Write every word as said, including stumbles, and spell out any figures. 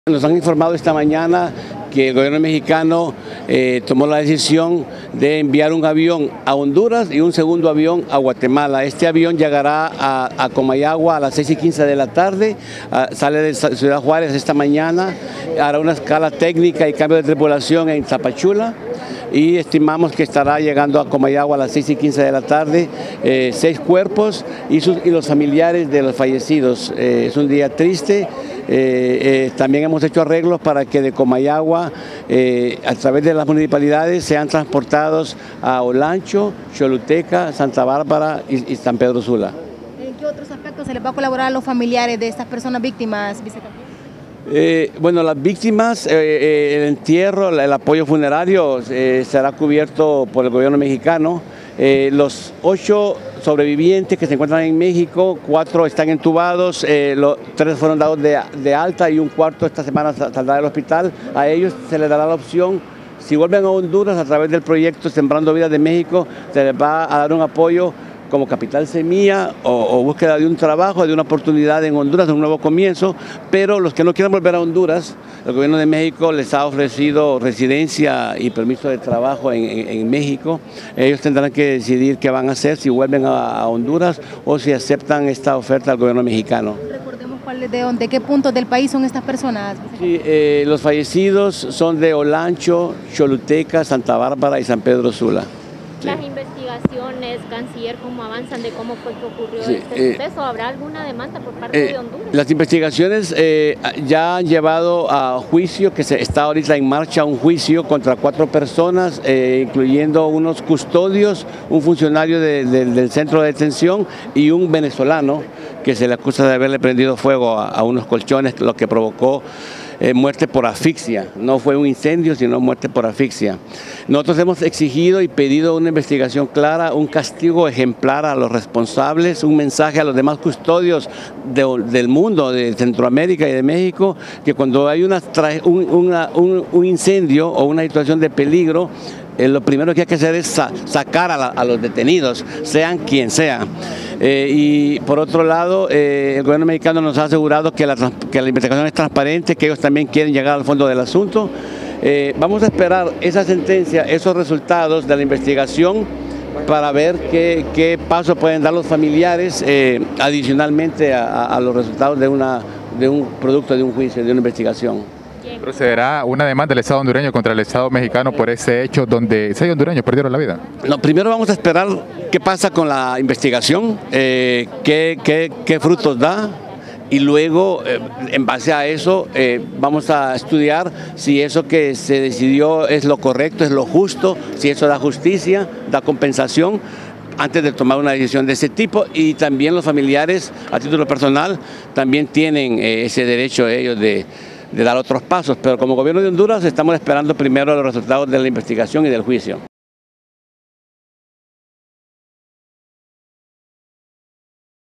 Nos han informado esta mañana que el gobierno mexicano eh, tomó la decisión de enviar un avión a Honduras y un segundo avión a Guatemala. Este avión llegará a, a Comayagua a las seis y quince de la tarde, a, sale de Ciudad Juárez esta mañana, hará una escala técnica y cambio de tripulación en Tapachula y estimamos que estará llegando a Comayagua a las seis y quince de la tarde, eh, seis cuerpos y, sus, y los familiares de los fallecidos. Eh, es un día triste. Eh, eh, también hemos hecho arreglos para que de Comayagua, eh, a través de las municipalidades, sean transportados a Olancho, Choluteca, Santa Bárbara y, y San Pedro Sula. ¿En qué otros aspectos se les va a colaborar a los familiares de estas personas víctimas, vicecapitán? Eh, bueno, las víctimas, eh, eh, el entierro, el apoyo funerario eh, será cubierto por el gobierno mexicano. Eh, los ocho sobrevivientes que se encuentran en México, cuatro están entubados, eh, los tres fueron dados de, de alta y un cuarto esta semana saldrá del hospital. A ellos se les dará la opción, si vuelven a Honduras a través del proyecto Sembrando Vidas de México, se les va a dar un apoyo como Capital Semilla o, o búsqueda de un trabajo, de una oportunidad en Honduras, de un nuevo comienzo, pero los que no quieran volver a Honduras, el gobierno de México les ha ofrecido residencia y permiso de trabajo en, en, en México. Ellos tendrán que decidir qué van a hacer, si vuelven a, a Honduras o si aceptan esta oferta del gobierno mexicano. Recordemos cuál, de, dónde, qué puntos del país son estas personas. Sí, eh, los fallecidos son de Olancho, Choluteca, Santa Bárbara y San Pedro Sula. Las investigaciones, canciller, ¿cómo avanzan de cómo fue que ocurrió sí, este eh, suceso? ¿Habrá alguna demanda por parte eh, de Honduras? Las investigaciones eh, ya han llevado a juicio, que se está ahorita en marcha un juicio contra cuatro personas, eh, incluyendo unos custodios, un funcionario de, de, del centro de detención y un venezolano que se le acusa de haberle prendido fuego a, a unos colchones, lo que provocó Eh, muerte por asfixia. No fue un incendio, sino muerte por asfixia. Nosotros hemos exigido y pedido una investigación clara, un castigo ejemplar a los responsables, un mensaje a los demás custodios de, del mundo, de Centroamérica y de México, que cuando hay una, un, una, un, un incendio o una situación de peligro, Eh, lo primero que hay que hacer es sa sacar a, la, a los detenidos, sean quien sea. Eh, y por otro lado, eh, el gobierno mexicano nos ha asegurado que la, que la investigación es transparente, que ellos también quieren llegar al fondo del asunto. Eh, vamos a esperar esa sentencia, esos resultados de la investigación para ver qué, qué paso pueden dar los familiares eh, adicionalmente a, a los resultados de, una, de un producto de un juicio, de una investigación. ¿Procederá una demanda del Estado hondureño contra el Estado mexicano por ese hecho donde seis hondureños perdieron la vida? No, primero vamos a esperar qué pasa con la investigación, eh, qué, qué, qué frutos da y luego eh, en base a eso eh, vamos a estudiar si eso que se decidió es lo correcto, es lo justo, si eso da justicia, da compensación, antes de tomar una decisión de ese tipo. Y también los familiares, a título personal, también tienen eh, ese derecho ellos de de dar otros pasos, pero como gobierno de Honduras estamos esperando primero los resultados de la investigación y del juicio.